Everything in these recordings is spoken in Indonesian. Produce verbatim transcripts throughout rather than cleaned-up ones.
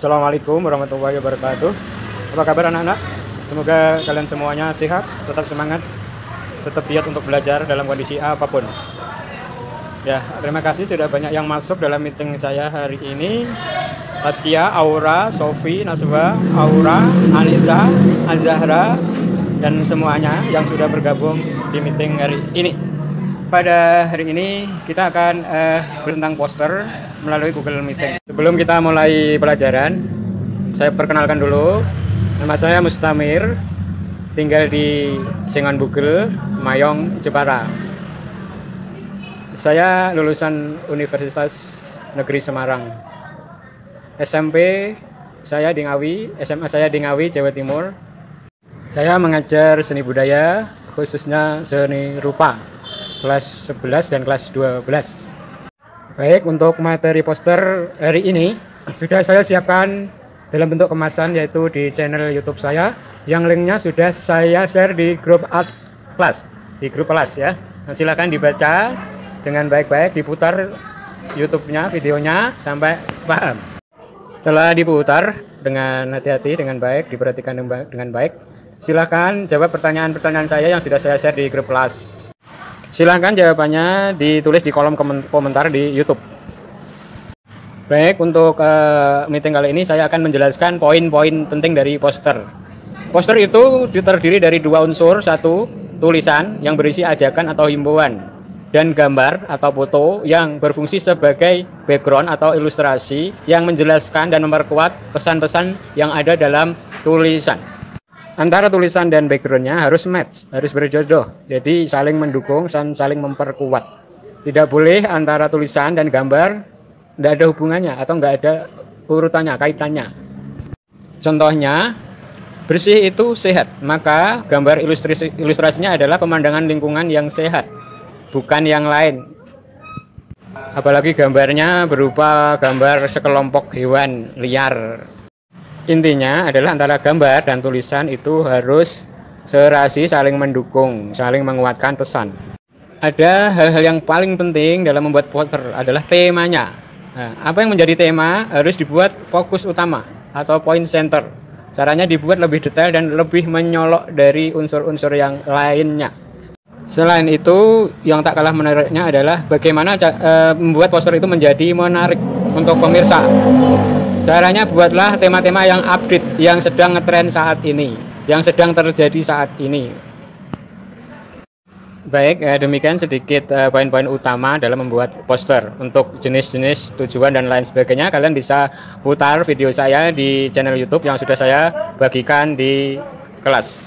Assalamualaikum warahmatullahi wabarakatuh. Apa kabar anak-anak? Semoga kalian semuanya sehat, tetap semangat, tetap giat untuk belajar dalam kondisi apapun. Ya, terima kasih sudah banyak yang masuk dalam meeting saya hari ini. Taskia, Aura, Sofi, Naswa, Aura, Anissa, Azahra, dan semuanya yang sudah bergabung di meeting hari ini. Pada hari ini kita akan uh, tentang poster melalui Google Meeting. Sebelum kita mulai pelajaran, saya perkenalkan dulu. Nama saya Mustamir, tinggal di Sengon Bugel, Mayong, Jepara. Saya lulusan Universitas Negeri Semarang. S M P saya di Ngawi, S M A saya di Ngawi, Jawa Timur. Saya mengajar seni budaya, khususnya seni rupa, kelas sebelas dan kelas dua belas. Baik, untuk materi poster hari ini sudah saya siapkan dalam bentuk kemasan, yaitu di channel YouTube saya, yang linknya sudah saya share di grup art class, di grup kelas ya. Nah, silakan dibaca dengan baik-baik, diputar YouTube-nya, videonya sampai paham. Setelah diputar dengan hati-hati, dengan baik, diperhatikan dengan baik, silakan jawab pertanyaan-pertanyaan saya yang sudah saya share di grup kelas. Silahkan jawabannya ditulis di kolom komentar di YouTube. Baik, untuk uh, meeting kali ini saya akan menjelaskan poin-poin penting dari poster. Poster itu terdiri dari dua unsur, satu tulisan yang berisi ajakan atau himbauan, dan gambar atau foto yang berfungsi sebagai background atau ilustrasi yang menjelaskan dan memperkuat pesan-pesan yang ada dalam tulisan. Antara tulisan dan backgroundnya harus match, harus berjodoh, jadi saling mendukung dan saling memperkuat. Tidak boleh antara tulisan dan gambar tidak ada hubungannya atau nggak ada urutannya, kaitannya. Contohnya, bersih itu sehat, maka gambar ilustrasi, ilustrasinya adalah pemandangan lingkungan yang sehat, bukan yang lain. Apalagi gambarnya berupa gambar sekelompok hewan liar. Intinya adalah antara gambar dan tulisan itu harus serasi, saling mendukung, saling menguatkan pesan. Ada hal-hal yang paling penting dalam membuat poster adalah temanya. Nah, apa yang menjadi tema harus dibuat fokus utama atau point center. Caranya dibuat lebih detail dan lebih menyolok dari unsur-unsur yang lainnya. Selain itu, yang tak kalah menariknya adalah bagaimana e, membuat poster itu menjadi menarik untuk pemirsa. Caranya buatlah tema-tema yang update, yang sedang ngetren saat ini, yang sedang terjadi saat ini. Baik, eh, demikian sedikit eh, poin-poin utama dalam membuat poster. Untuk jenis-jenis, tujuan, dan lain sebagainya, kalian bisa putar video saya di channel YouTube yang sudah saya bagikan di kelas.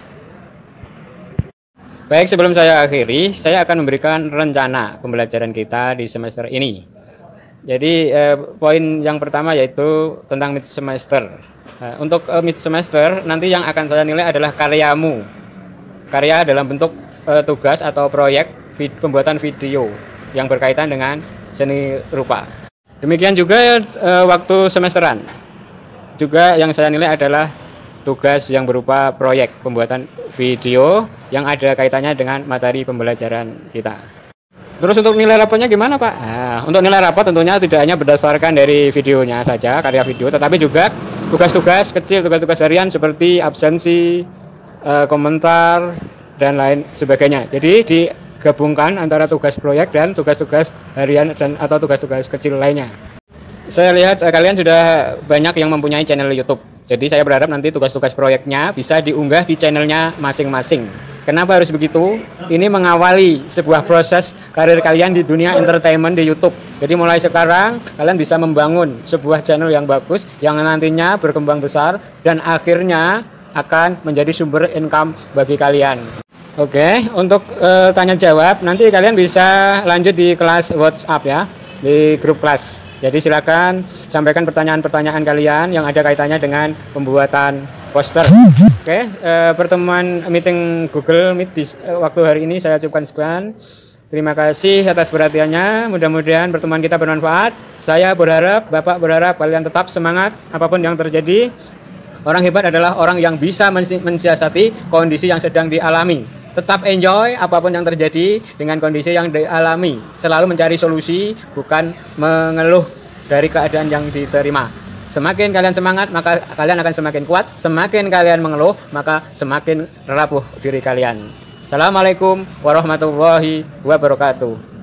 Baik, sebelum saya akhiri, saya akan memberikan rencana pembelajaran kita di semester ini. Jadi eh, poin yang pertama yaitu tentang mid semester. Nah, untuk eh, mid semester nanti yang akan saya nilai adalah karyamu. Karya dalam bentuk eh, tugas atau proyek vid pembuatan video yang berkaitan dengan seni rupa. Demikian juga eh, waktu semesteran. Juga yang saya nilai adalah tugas yang berupa proyek pembuatan video yang ada kaitannya dengan materi pembelajaran kita. Terus untuk nilai rapotnya gimana, Pak? Nah, untuk nilai rapot tentunya tidak hanya berdasarkan dari videonya saja, karya video, tetapi juga tugas-tugas kecil, tugas-tugas harian seperti absensi, eh, komentar, dan lain sebagainya. Jadi digabungkan antara tugas proyek dan tugas-tugas harian dan atau tugas-tugas kecil lainnya. Saya lihat eh, kalian sudah banyak yang mempunyai channel YouTube. Jadi saya berharap nanti tugas-tugas proyeknya bisa diunggah di channelnya masing-masing. Kenapa harus begitu? Ini mengawali sebuah proses karir kalian di dunia entertainment di YouTube. Jadi mulai sekarang kalian bisa membangun sebuah channel yang bagus yang nantinya berkembang besar dan akhirnya akan menjadi sumber income bagi kalian. Oke, untuk e, tanya jawab nanti kalian bisa lanjut di kelas WhatsApp ya, di grup kelas. Jadi silakan sampaikan pertanyaan-pertanyaan kalian yang ada kaitannya dengan pembuatan poster. Oke, eh, pertemuan meeting Google Meet di eh, waktu hari ini saya cukupkan sekian. Terima kasih atas perhatiannya. Mudah-mudahan pertemuan kita bermanfaat. Saya berharap, Bapak berharap kalian tetap semangat apapun yang terjadi. Orang hebat adalah orang yang bisa mensiasati kondisi yang sedang dialami. Tetap enjoy apapun yang terjadi dengan kondisi yang dialami. Selalu mencari solusi, bukan mengeluh dari keadaan yang diterima. Semakin kalian semangat, maka kalian akan semakin kuat. Semakin kalian mengeluh, maka semakin rapuh diri kalian. Assalamualaikum warahmatullahi wabarakatuh.